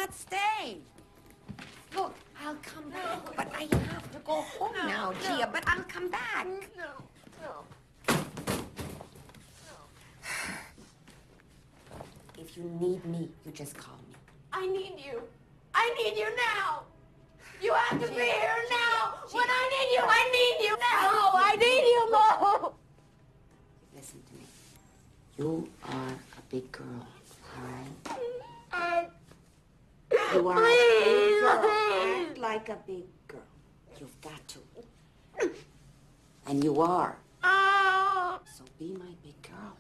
not stay. Look, I'll come back, but I have to go home now, Gia, but I'll come back. No. If you need me, you just call me. I need you. I need you now. You have to be here now. When I need you now. I need you now. Listen to me. You are a big girl, all right? You are a big girl. Act like a big girl. You've got to. And you are. So be my big girl.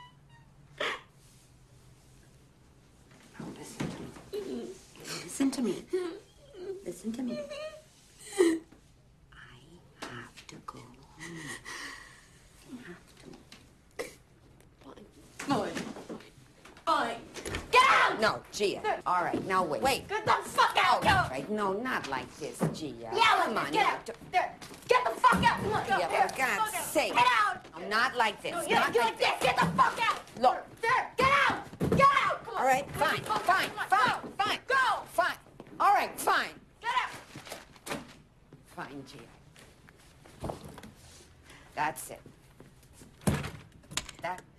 Now listen to me. Listen to me. Listen to me. I have to go home. I have to. Fine. Get out! No, Gia. All right, now wait. Wait. Get the fuck out! All right, no, not like this, Gia. Yeah, Come on. get out. There. Get the fuck out! Look, Yeah, there. for God's sake. Get out! I'm not like this. No, Not you're like like this. Get the fuck out! Look. There. Get out! Get out! Come on. All right, fine. Come on. Fine. Go! Fine. All right, fine. Get out! Fine, Gia. That's it. That.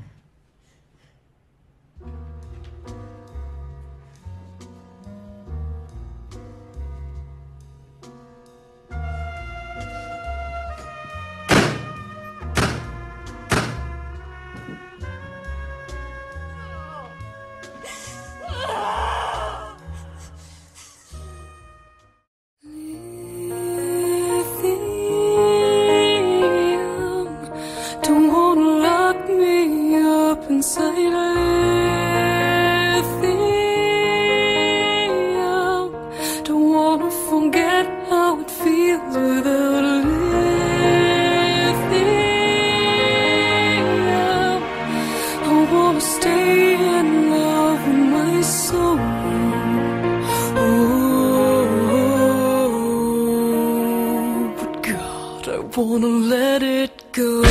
Don't wanna lock me up inside lithium. Don't wanna forget how it feels without lithium. I wanna stay in love with my soul. Oh, but God, I wanna let it go.